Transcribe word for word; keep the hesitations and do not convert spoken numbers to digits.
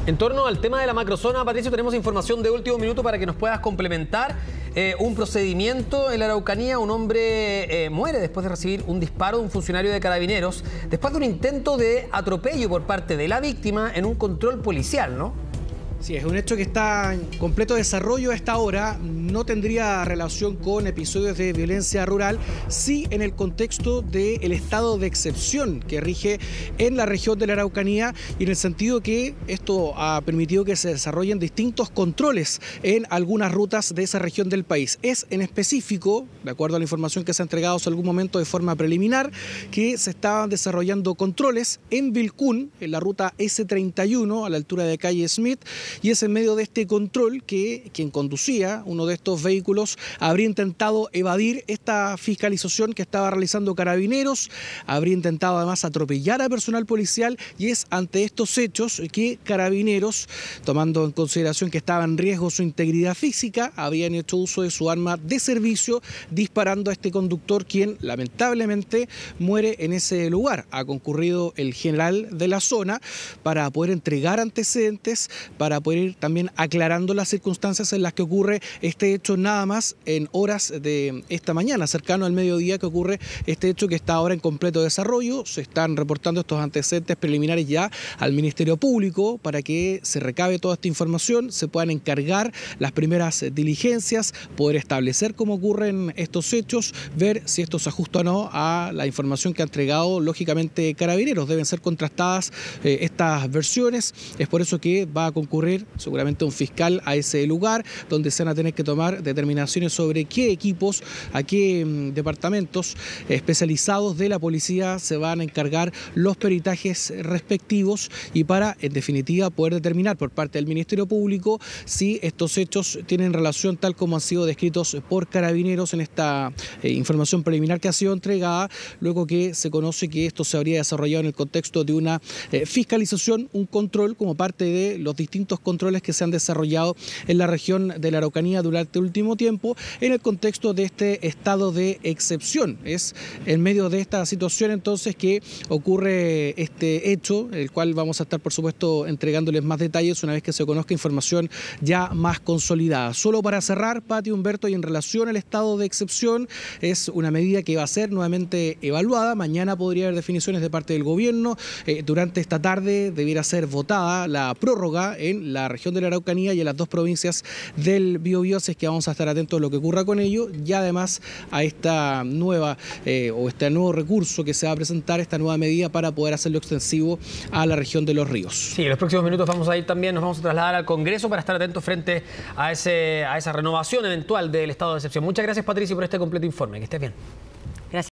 En torno al tema de la macrozona, Patricio, tenemos información de último minuto para que nos puedas complementar. Eh, un procedimiento en la Araucanía, un hombre eh, muere después de recibir un disparo de un funcionario de Carabineros, después de un intento de atropello por parte de la víctima en un control policial, ¿no? Sí, es un hecho que está en completo desarrollo a esta hora, no tendría relación con episodios de violencia rural, sí en el contexto del estado de excepción que rige en la región de la Araucanía y en el sentido que esto ha permitido que se desarrollen distintos controles en algunas rutas de esa región del país. Es en específico, de acuerdo a la información que se ha entregado hace algún momento de forma preliminar, que se estaban desarrollando controles en Vilcún, en la ruta ese treinta y uno, a la altura de calle Smith, y es en medio de este control que quien conducía uno de estos vehículos habría intentado evadir esta fiscalización que estaba realizando Carabineros, habría intentado además atropellar a personal policial y es ante estos hechos que Carabineros, tomando en consideración que estaba en riesgo su integridad física, habían hecho uso de su arma de servicio disparando a este conductor, quien lamentablemente muere en ese lugar. Ha concurrido el general de la zona para poder entregar antecedentes, para poder ir también aclarando las circunstancias en las que ocurre este hecho, nada más en horas de esta mañana, cercano al mediodía, que ocurre este hecho que está ahora en completo desarrollo. Se están reportando estos antecedentes preliminares ya al Ministerio Público para que se recabe toda esta información, se puedan encargar las primeras diligencias, poder establecer cómo ocurren estos hechos, ver si esto se ajusta o no a la información que ha entregado lógicamente Carabineros. Deben ser contrastadas eh, estas versiones, es por eso que va a concurrir seguramente un fiscal a ese lugar, donde se van a tener que tomar determinaciones sobre qué equipos, a qué mm, departamentos especializados de la policía se van a encargar los peritajes respectivos y para, en definitiva, poder determinar por parte del Ministerio Público si estos hechos tienen relación tal como han sido descritos por Carabineros en esta eh, información preliminar que ha sido entregada, luego que se conoce que esto se habría desarrollado en el contexto de una eh, fiscalización, un control como parte de los distintos controles que se han desarrollado en la región de la Araucanía durante el último tiempo en el contexto de este estado de excepción. Es en medio de esta situación entonces que ocurre este hecho, el cual vamos a estar por supuesto entregándoles más detalles una vez que se conozca información ya más consolidada. Solo para cerrar, Pati, Humberto, y en relación al estado de excepción, es una medida que va a ser nuevamente evaluada. Mañana podría haber definiciones de parte del gobierno. Eh, durante esta tarde debiera ser votada la prórroga en la región de la Araucanía y en las dos provincias del Biobío, así es que vamos a estar atentos a lo que ocurra con ello y además a esta nueva eh, o este nuevo recurso que se va a presentar, esta nueva medida para poder hacerlo extensivo a la región de Los Ríos. Sí, en los próximos minutos vamos a ir también, nos vamos a trasladar al Congreso para estar atentos frente a, ese, a esa renovación eventual del estado de excepción. Muchas gracias, Patricio, por este completo informe. Que estés bien.